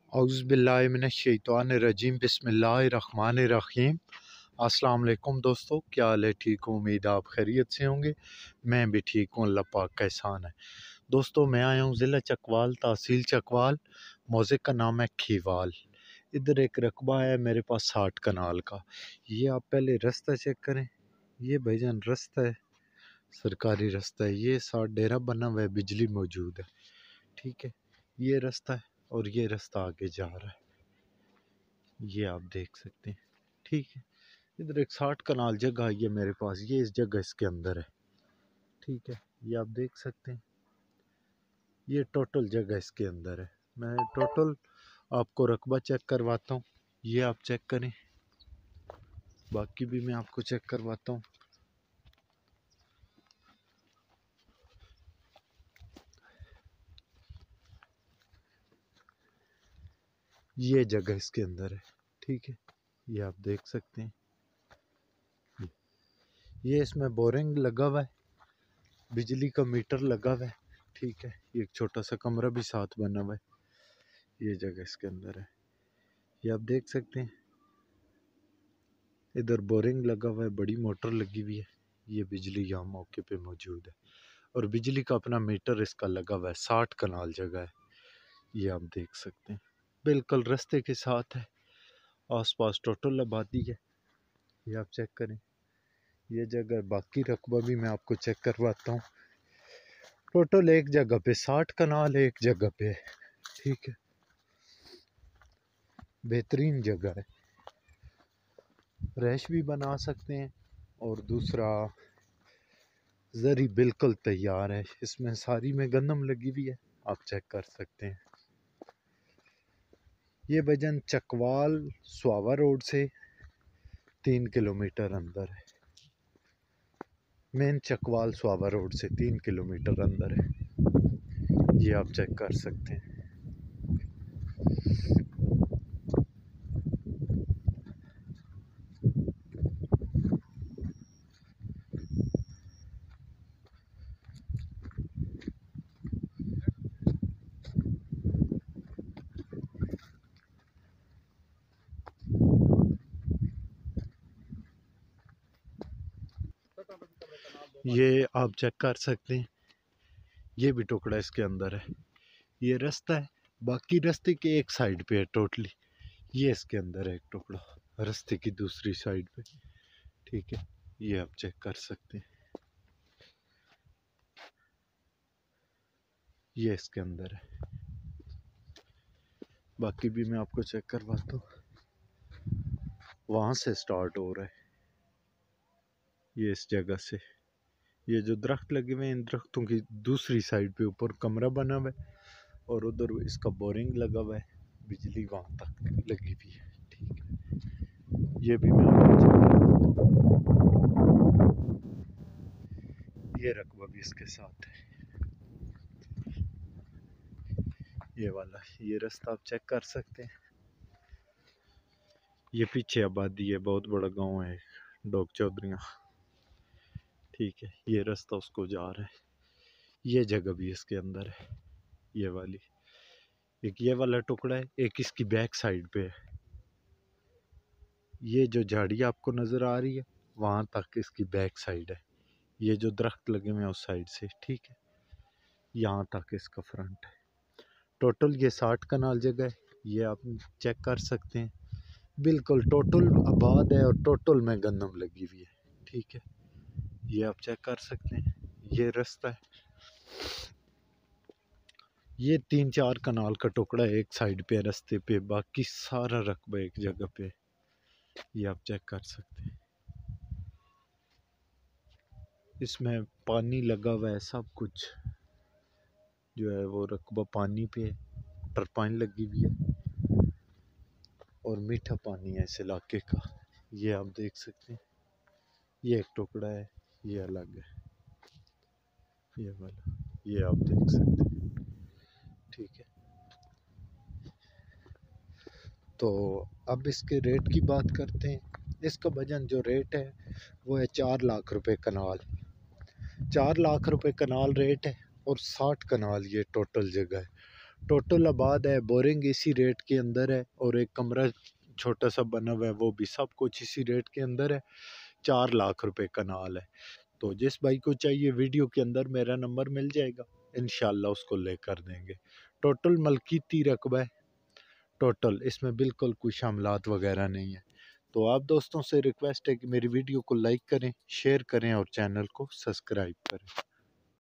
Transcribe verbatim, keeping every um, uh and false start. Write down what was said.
औज़ुबिल्लाहिमिनश्शैतानिर्रजीम बिस्मिल्लाहिर्रहमानिर्रहीम। अस्सलाम वालेकुम दोस्तों, क्या हाल है? ठीक हूँ, उम्मीद आप खैरियत से होंगे। मैं भी ठीक हूँ, अल्लाह पाक का एहसान है। दोस्तों मैं आया हूँ ज़िला चकवाल, तहसील चकवाल, मौज़े का नाम है खीवाल। इधर एक रकबा है मेरे पास साठ कनाल का। ये आप पहले रास्ता चेक करें, ये भाईजान रास्ता है, सरकारी रास्ता है। ये साथ डेरा बना हुआ है, बिजली मौजूद है, ठीक है। ये रास्ता है और ये रास्ता आगे जा रहा है, ये आप देख सकते हैं, ठीक है। इधर एक साठ कनाल जगह है ये मेरे पास, ये इस जगह इसके अंदर है, ठीक है। ये आप देख सकते हैं, ये टोटल जगह इसके अंदर है। मैं टोटल आपको रकबा चेक करवाता हूँ, ये आप चेक करें, बाकी भी मैं आपको चेक करवाता हूँ। ये जगह इसके अंदर है, ठीक है, ये आप देख सकते हैं। ये इसमें बोरिंग लगा हुआ है, बिजली का मीटर लगा हुआ है, ठीक है। ये एक छोटा सा कमरा भी साथ बना हुआ है, ये जगह इसके अंदर है, ये आप देख सकते हैं। इधर बोरिंग लगा हुआ है, बड़ी मोटर लगी हुई है, ये बिजली यहाँ मौके पे मौजूद है और बिजली का अपना मीटर इसका लगा हुआ है। साठ कनाल जगह है, ये आप देख सकते हैं, बिल्कुल रास्ते के साथ है। आसपास टोटल आबादी है, ये आप चेक करें। ये जगह, बाकी रकबा भी मैं आपको चेक करवाता हूँ। टोटल एक जगह पे साठ कनाल, एक जगह पे, ठीक है। बेहतरीन जगह है, रैश भी बना सकते हैं। और दूसरा, जरी बिल्कुल तैयार है, इसमें सारी में गंदम लगी हुई है, आप चेक कर सकते हैं। ये भजन चकवाल स्वावा रोड से तीन किलोमीटर अंदर है, मेन चकवाल स्वावा रोड से तीन किलोमीटर अंदर है, ये आप चेक कर सकते हैं। ये आप चेक कर सकते हैं, ये भी टुकड़ा इसके अंदर है। ये रास्ता है, बाकी रास्ते के एक साइड पे है टोटली, ये इसके अंदर है एक टुकड़ा रास्ते की दूसरी साइड पे, ठीक है। ये आप चेक कर सकते हैं, ये इसके अंदर है। बाकी भी मैं आपको चेक करवाता हूँ, वहाँ से स्टार्ट हो रहा है, ये इस जगह से। ये जो दरख्त लगे हुए हैं, इन दरख्तों की दूसरी साइड पे ऊपर कमरा बना हुआ है और उधर इसका बोरिंग लगा हुआ है, बिजली वहाँ तक लगी हुई है, ठीक है। ये भी मैं आपको चेक करवाता हूँ, ये रकबा भी इसके साथ है, ये वाला। ये रास्ता आप चेक कर सकते हैं, ये पीछे आबादी है, बहुत बड़ा गांव है डोक चौधरियाँ, ठीक है। ये रास्ता उसको जा रहा है, ये जगह भी इसके अंदर है, ये वाली। एक ये वाला टुकड़ा है, एक इसकी बैक साइड पे है। ये जो झाड़ी आपको नज़र आ रही है, वहाँ तक इसकी बैक साइड है। ये जो दरख्त लगे हुए हैं उस साइड से, ठीक है, यहाँ तक इसका फ्रंट है। टोटल ये साठ कनाल जगह है, ये आप चेक कर सकते हैं, बिल्कुल टोटल आबाद है और टोटल में गंदम लगी हुई है, ठीक है। ये आप चेक कर सकते हैं, ये रास्ता है। ये तीन चार कनाल का टुकड़ा है एक साइड पे रास्ते पे, बाकी सारा रकबा एक जगह पे, ये आप चेक कर सकते हैं। इसमें पानी लगा हुआ है, सब कुछ जो है वो रकबा पानी पे है, टरपाइन लगी हुई है और मीठा पानी है इस इलाके का, ये आप देख सकते हैं। ये एक टुकड़ा है, ये अलग है, ये वाला, ये आप देख सकते हैं, ठीक है। तो अब इसके रेट की बात करते हैं। इसका वजन जो रेट है वो है चार लाख रुपए कनाल, चार लाख रुपए कनाल रेट है और साठ कनाल ये टोटल जगह है। टोटल आबाद है, बोरिंग इसी रेट के अंदर है और एक कमरा छोटा सा बना हुआ है वो भी सब कुछ इसी रेट के अंदर है। चार लाख रुपए कनाल है। तो जिस भाई को चाहिए वीडियो के अंदर मेरा नंबर मिल जाएगा, इंशाल्लाह उसको लेकर देंगे। टोटल मलकीती रकबा है टोटल, इसमें बिल्कुल कोई शामलात वगैरह नहीं है। तो आप दोस्तों से रिक्वेस्ट है कि मेरी वीडियो को लाइक करें, शेयर करें और चैनल को सब्सक्राइब करें।